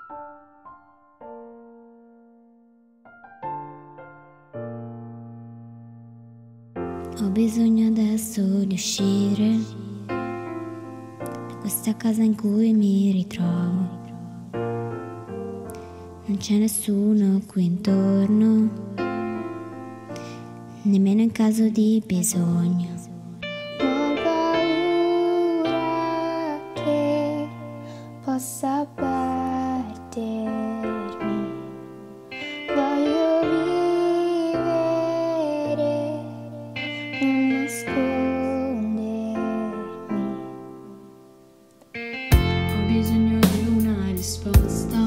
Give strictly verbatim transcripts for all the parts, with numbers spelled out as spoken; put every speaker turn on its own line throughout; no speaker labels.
Ho bisogno adesso di uscire da questa casa in cui mi ritrovo. Non c'è nessuno qui intorno, nemmeno in caso di bisogno.
Ho paura che possa perdermi. Voglio vivere, non nascondermi.
Ho bisogno di una risposta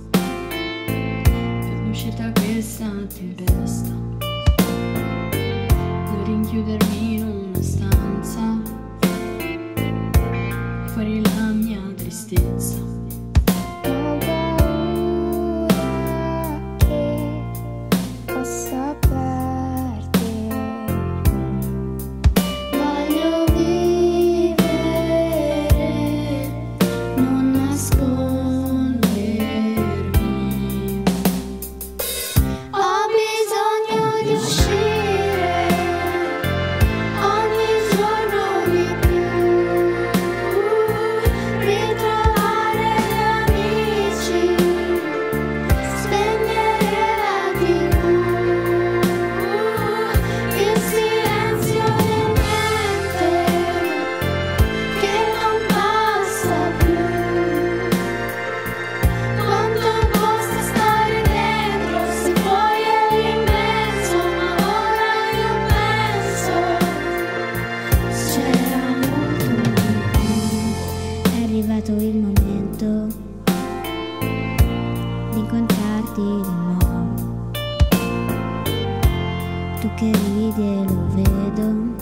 per uscire da questa tempesta. Devo rinchiudermi in una stanza, fuori la mia tristezza.
Ho paura che possa perdermi. Voglio vivere, non nascondermi. Ho bisogno di uscire ogni giorno di più, ritrovare gli amici, spegnere la tivù, il silenzio del niente che non passa più. Quanto costa stare dentro, se poi è immenso, ma ora io penso c'era molto di più.
È arrivato il momento di incontrarti di nuovo. Tu che ridi e lo vedo,